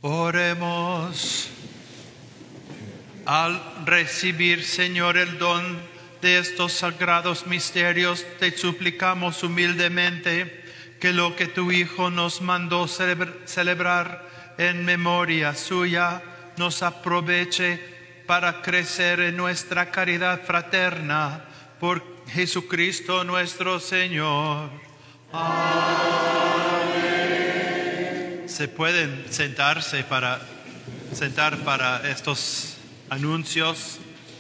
Oremos. Al recibir, Señor, el don de estos sagrados misterios, te suplicamos humildemente que lo que tu Hijo nos mandó celebrar en memoria suya nos aproveche para crecer en nuestra caridad fraterna por Jesucristo nuestro Señor. Amén. Se pueden sentarse para sentar para estos anuncios.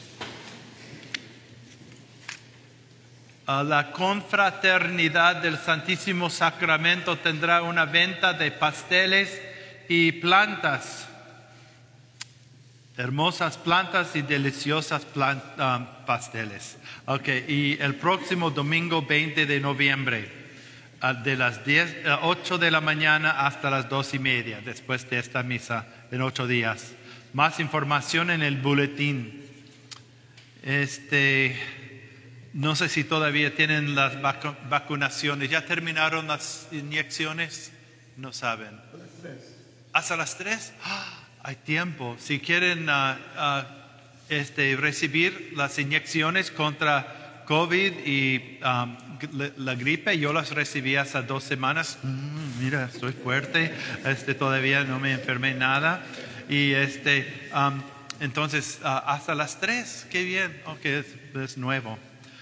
La confraternidad del Santísimo Sacramento tendrá una venta de pasteles y plantas, hermosas plantas y deliciosas plant, um, pasteles. Okay, y el próximo domingo veinte de noviembre, uh, de las diez, uh, ocho de la mañana hasta las dos y media, después de esta misa, en ocho días. Más información en el boletín. Este, no sé si todavía tienen las vacu vacunaciones. ¿Ya terminaron las inyecciones? No saben. ¿Hasta las tres? ¡Ah! Hay tiempo. Si quieren uh, uh, este, recibir las inyecciones contra COVID y um, la gripe, yo las recibí hace dos semanas. Mm, mira, estoy fuerte. Este, todavía no me enfermé nada. Y este, um, entonces, uh, hasta las tres. Qué bien. Ok, es, es nuevo.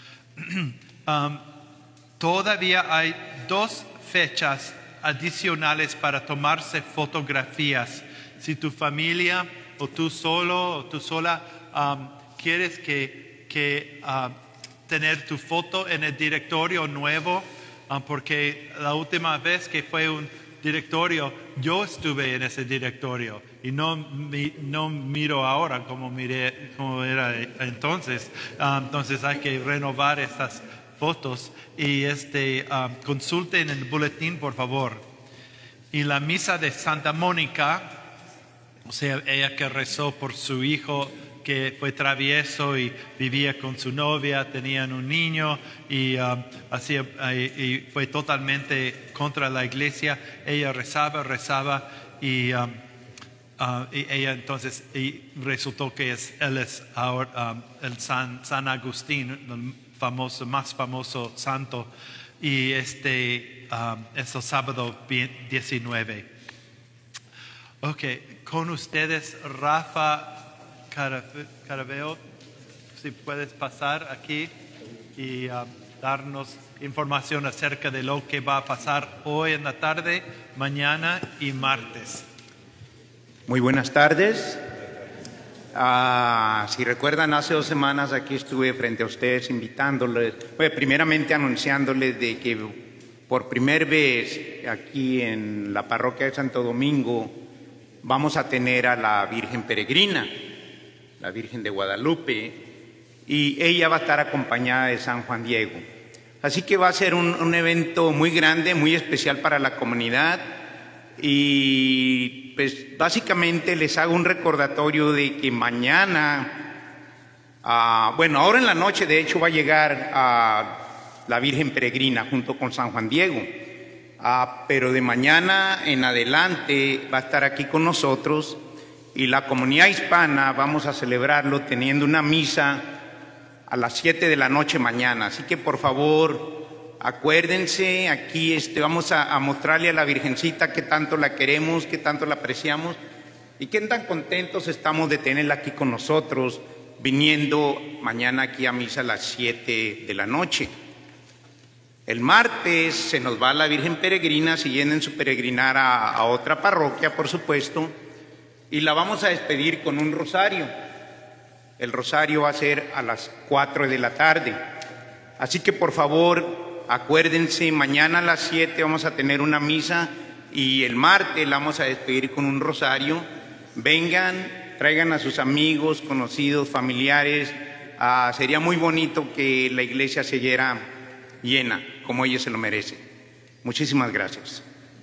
um, todavía hay dos fechas adicionales para tomarse fotografías. Si tu familia o tú solo o tú sola um, quieres que, que uh, tener tu foto en el directorio nuevo, um, porque la última vez que fue un directorio, yo estuve en ese directorio y no, mi, no miro ahora como, miré, como era entonces. Um, entonces hay que renovar estas fotos y este, um, consulten el boletín, por favor. Y la misa de Santa Mónica, o sea, ella que rezó por su hijo que fue travieso y vivía con su novia, tenían un niño y, um, hacía, y, y fue totalmente contra la iglesia. Ella rezaba, rezaba y, um, uh, y ella entonces y resultó que es, él es ahora, um, el San, San Agustín, el famoso, más famoso santo. Y este um, es el sábado diecinueve. Ok, con ustedes Rafa Caraveo, si puedes pasar aquí y uh, darnos información acerca de lo que va a pasar hoy en la tarde, mañana y martes. Muy buenas tardes. Uh, si recuerdan, hace dos semanas aquí estuve frente a ustedes invitándoles, bueno, primeramente anunciándoles de que por primera vez aquí en la parroquia de Santo Domingo vamos a tener a la Virgen Peregrina, la Virgen de Guadalupe, y ella va a estar acompañada de San Juan Diego. Así que va a ser un, un evento muy grande, muy especial para la comunidad, y pues básicamente les hago un recordatorio de que mañana, uh, bueno, ahora en la noche de hecho va a llegar a la Virgen Peregrina junto con San Juan Diego. Ah, pero de mañana en adelante va a estar aquí con nosotros y la comunidad hispana vamos a celebrarlo teniendo una misa a las siete de la noche mañana. Así que por favor acuérdense, aquí este, vamos a, a mostrarle a la Virgencita que tanto la queremos, que tanto la apreciamos y que tan contentos estamos de tenerla aquí con nosotros, viniendo mañana aquí a misa a las siete de la noche. El martes se nos va la Virgen Peregrina, siguiendo en su peregrinar a, a otra parroquia, por supuesto, y la vamos a despedir con un rosario. El rosario va a ser a las cuatro de la tarde. Así que por favor, acuérdense, mañana a las siete vamos a tener una misa y el martes la vamos a despedir con un rosario. Vengan, traigan a sus amigos, conocidos, familiares. Ah, sería muy bonito que la iglesia se llena llena, como ella se lo merece. Muchísimas gracias.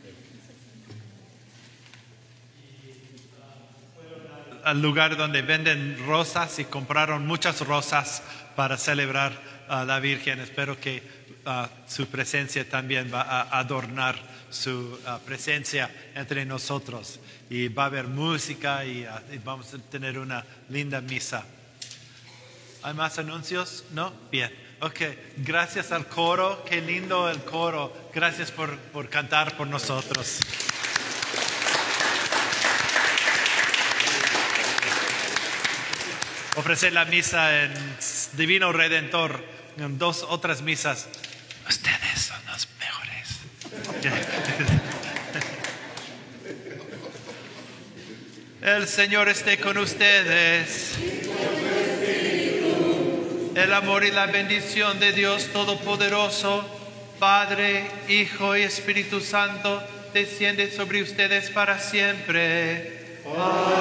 Al lugar donde venden rosas y compraron muchas rosas para celebrar a la Virgen. Espero que uh, su presencia también va a adornar su uh, presencia entre nosotros. Y va a haber música y, uh, y vamos a tener una linda misa. ¿Hay más anuncios? ¿No? Bien. Ok. Gracias al coro. Qué lindo el coro. Gracias por, por cantar por nosotros. Ofrecer la misa en Divino Redentor, en dos otras misas. Ustedes son los mejores. El Señor esté con ustedes. El amor y la bendición de Dios Todopoderoso, Padre, Hijo y Espíritu Santo, desciende sobre ustedes para siempre. Amén.